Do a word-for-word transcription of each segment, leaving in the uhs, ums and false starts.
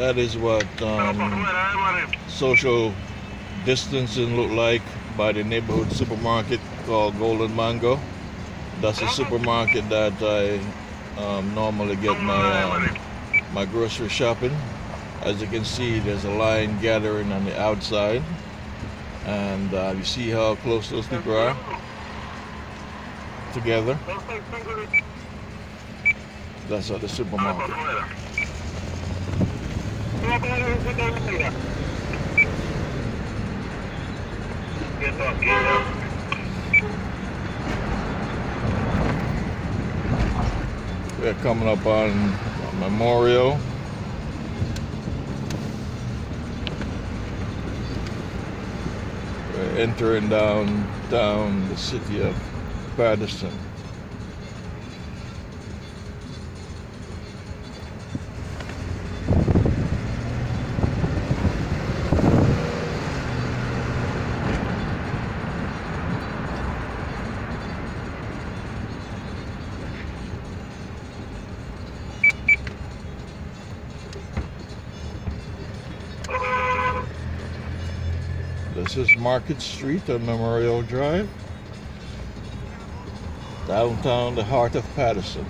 That is what um, social distancing look like by the neighborhood supermarket called Golden Mango. That's a supermarket that I um, normally get my um, my grocery shopping. As you can see, there's a line gathering on the outside, and uh, you see how close those people are together. That's at the supermarket. We're coming up on Memorial. We're entering down down the city of Paterson. This is Market Street on Memorial Drive, downtown, the heart of Paterson.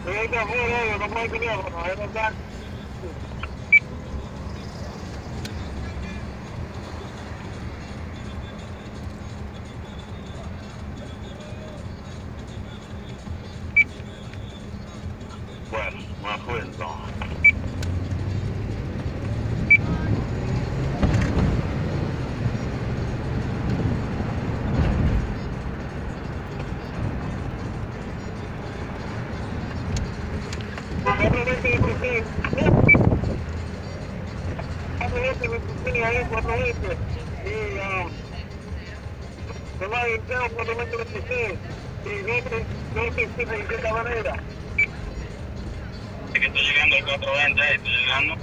Well, my friend's on. Que estoy llegando al cuatro veinte, estoy llegando.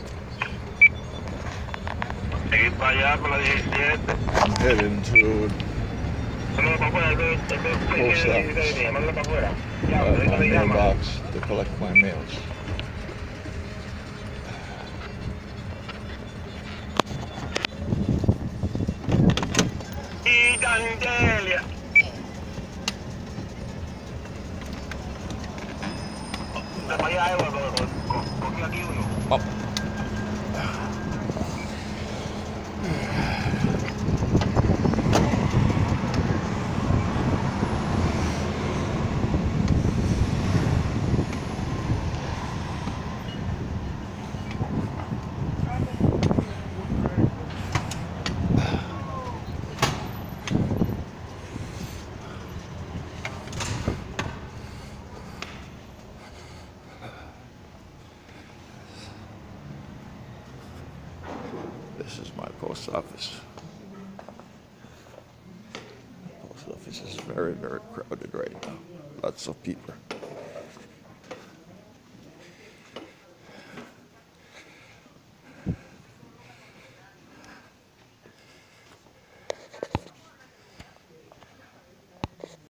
Seguir para allá por la diecisiete. I'm heading to post office, uh, my mailbox to collect my mails. Oh. This is my post office. The post office is very, very crowded right now. Lots of people.